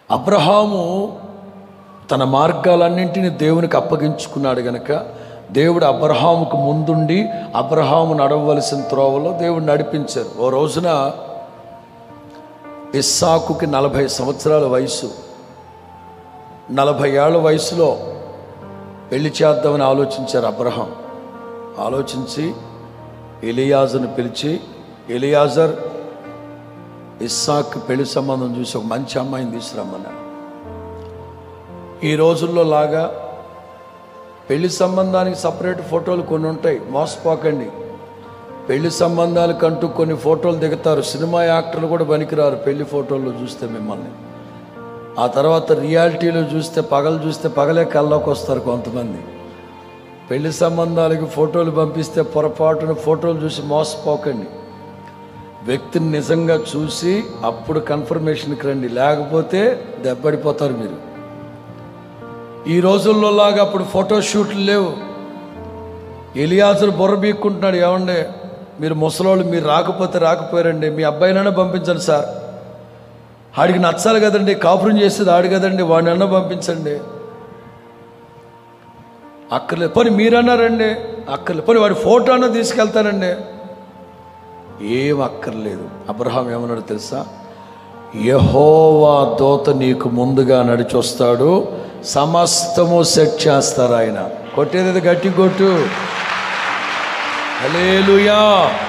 అబ్రహాము తన మార్గాలన్నింటినీ దేవునికి అప్పగించుకున్నాడు గనక దేవుడు అబ్రహాముకు ముందుండి అబ్రహాము నడవవలసిన త్రోవలో దేవుడు నడిపించారు. ఓ రోజున ఇస్సాకుకి 40 సంవత్సరాల వయసు. 40 ఏళ్ల వయసులో పెళ్లి చేద్దామని ఆలోచించారు అబ్రహాం. ఆలోచించి ఎలియాజర్ని పిలిచి, ఎలియాజర్ ఇస్సాకు పెళ్లి సంబంధం చూసి ఒక మంచి అమ్మాయిని తీసుకురమ్మన్నాడు. ఈ రోజుల్లో లాగా పెళ్లి సంబంధానికి సపరేట్ ఫోటోలు కొన్ని ఉంటాయి, మోసపోకండి. పెళ్లి సంబంధాలకంటూ కొన్ని ఫోటోలు దిగుతారు. సినిమా యాక్టర్లు కూడా పనికిరారు పెళ్లి ఫోటోల్లో చూస్తే మిమ్మల్ని. ఆ తర్వాత రియాలిటీలో చూస్తే పగలే కల్లోకి వస్తారు కొంతమంది. పెళ్లి సంబంధాలకి ఫోటోలు పంపిస్తే పొరపాటున ఫోటోలు చూసి మోసపోకండి. వ్యక్తిని నిజంగా చూసి అప్పుడు కన్ఫర్మేషన్కి రండి, లేకపోతే దెబ్బడిపోతారు మీరు. ఈ రోజుల్లో లాగా అప్పుడు ఫోటోషూట్లు లేవు. ఎలియాజరు బుర్ర బీక్కుంటున్నాడు, ఏమండే మీరు ముసలోళ్ళు, మీరు రాకపోయారండి, మీ అబ్బాయినైనా పంపించండి సార్, ఆడికి నచ్చాలి కదండి, కాపురం చేసేది ఆడు కదండి, వాడినన్నా పంపించండి. అక్కర్లేదు. పోనీ మీరన్నారండి, అక్కర్లేదు. పోనీ వాడి ఫోటో అన్నా తీసుకెళ్తానండి, ఏం అక్కర్లేదు. అబ్రహాం ఏమన్నాడు తెలుసా? యెహోవా దూత నీకు ముందుగా నడిచొస్తాడు, సమస్తము సెట్ చేస్తారు ఆయన. కొట్టేది గట్టి కొట్టు. హల్లెలూయా.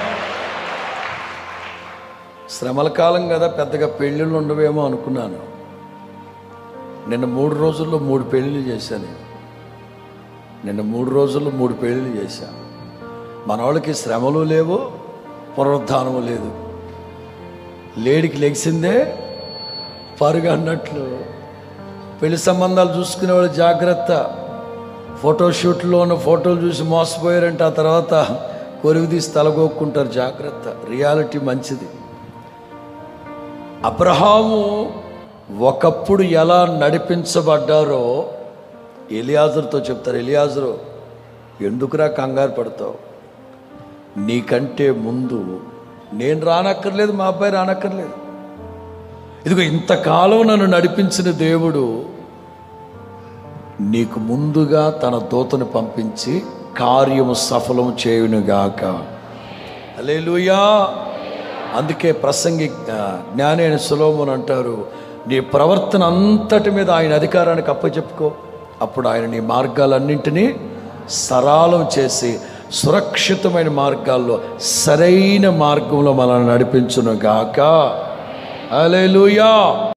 శ్రమల కాలం కదా, పెద్దగా పెళ్ళిళ్ళు ఉండవేమో అనుకున్నాను. నిన్న 3 రోజుల్లో 3 పెళ్ళిళ్ళు చేశాను. నిన్న 3 రోజుల్లో 3 పెళ్ళిళ్ళు చేశాను. మన వాళ్ళకి శ్రమలు లేవు, పునరుద్ధానము లేదు. లేడికి లెగిసిందే పరుగు అన్నట్లు పెళ్లి సంబంధాలు చూసుకునే వాళ్ళు జాగ్రత్త. ఫోటోషూట్లో ఉన్న ఫోటోలు చూసి మోసపోయారంటే ఆ తర్వాత కొరుగు తీసి తలగొక్కుంటారు. జాగ్రత్త. రియాలిటీ మంచిది. అబ్రహాము ఒకప్పుడు ఎలా నడిపించబడ్డారో ఎలియాజరుతో చెప్తారు. ఎలియాజరు, ఎందుకురా కంగారు పడతావు? నీకంటే ముందు నేను రానక్కర్లేదు, మా అబ్బాయి రానక్కర్లేదు. ఇదిగో ఇంతకాలం నన్ను నడిపించిన దేవుడు నీకు ముందుగా తన దూతను పంపించి కార్యము సఫలం చేయునుగాక. హల్లెలూయా. అందుకే ప్రసంగి జ్ఞాని అయిన సొలొమోను అంటారు, నీ ప్రవర్తన అంతటి మీద ఆయన అధికారానికి అప్పచెప్పుకో, అప్పుడు ఆయన నీ మార్గాలన్నింటినీ సరళం చేసి సురక్షితమైన మార్గాల్లో సరైన మార్గంలో మనల్ని నడిపించునుగాక. హల్లెలూయా.